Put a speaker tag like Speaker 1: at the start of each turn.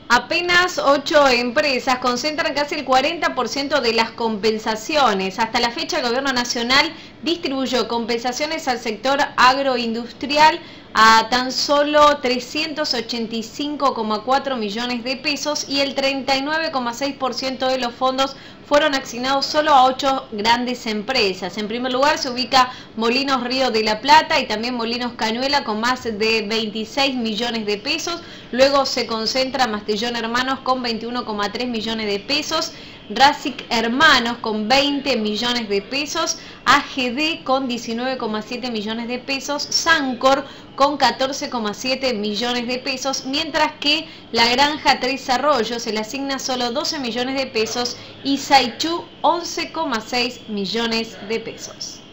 Speaker 1: Apenas 8 empresas concentran casi el 40% de las compensaciones. Hasta la fecha, el Gobierno Nacional distribuyó compensaciones al sector agroindustrial a tan solo 385,4 millones de pesos y el 39,6% de los fondos fueron asignados solo a 8 grandes empresas. En primer lugar se ubica Molinos Río de la Plata y también Molinos Cañuela con más de 26 millones de pesos. Luego se concentra Mastillón Hermanos con 21,3 millones de pesos. Racic Hermanos con 20 millones de pesos, AGD con 19,7 millones de pesos, Sancor con 14,7 millones de pesos, mientras que la Granja Tres Arroyos se le asigna solo 12 millones de pesos y Saichu 11,6 millones de pesos.